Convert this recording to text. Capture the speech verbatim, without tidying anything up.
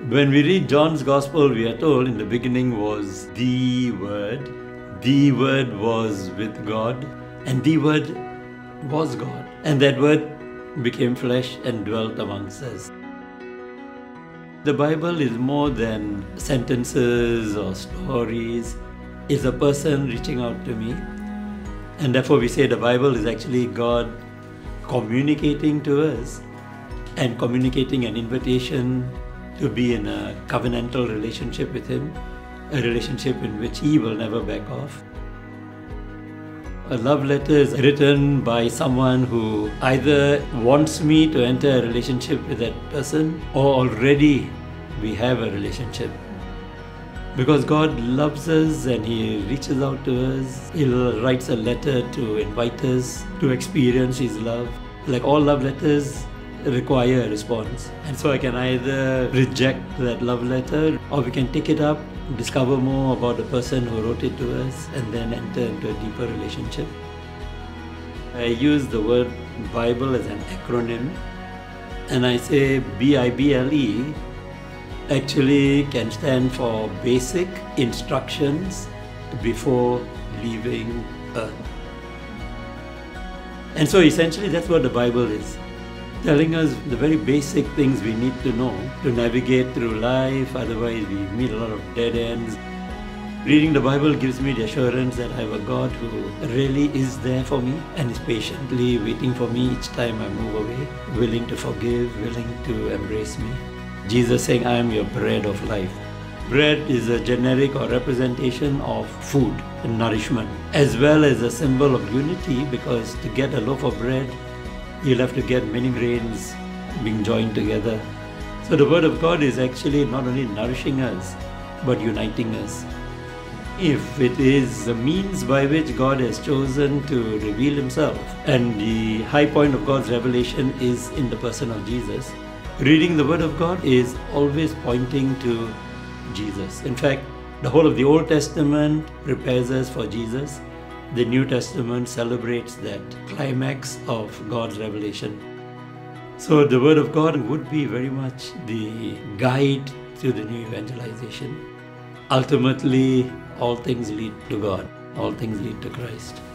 When we read John's Gospel, we are told in the beginning was the Word. The Word was with God, and the Word was God. And that Word became flesh and dwelt amongst us. The Bible is more than sentences or stories. It's a person reaching out to me. And therefore we say the Bible is actually God communicating to us and communicating an invitation to be in a covenantal relationship with Him, a relationship in which He will never back off. A love letter is written by someone who either wants me to enter a relationship with that person, or already we have a relationship. Because God loves us and He reaches out to us. He writes a letter to invite us to experience His love. Like all love letters, require a response. And so I can either reject that love letter, or we can take it up, discover more about the person who wrote it to us, and then enter into a deeper relationship. I use the word Bible as an acronym, and I say B I B L E actually can stand for basic instructions before leaving earth. And so essentially that's what the Bible is. Telling us the very basic things we need to know to navigate through life, otherwise we meet a lot of dead ends. Reading the Bible gives me the assurance that I have a God who really is there for me and is patiently waiting for me each time I move away, willing to forgive, willing to embrace me. Jesus saying, I am your bread of life. Bread is a generic or representation of food and nourishment, as well as a symbol of unity, because to get a loaf of bread, you'll have to get many grains being joined together. So the Word of God is actually not only nourishing us, but uniting us. If it is the means by which God has chosen to reveal Himself, and the high point of God's revelation is in the person of Jesus, reading the Word of God is always pointing to Jesus. In fact, the whole of the Old Testament prepares us for Jesus. The New Testament celebrates that climax of God's revelation. So the Word of God would be very much the guide to the new evangelization. Ultimately, all things lead to God. All things lead to Christ.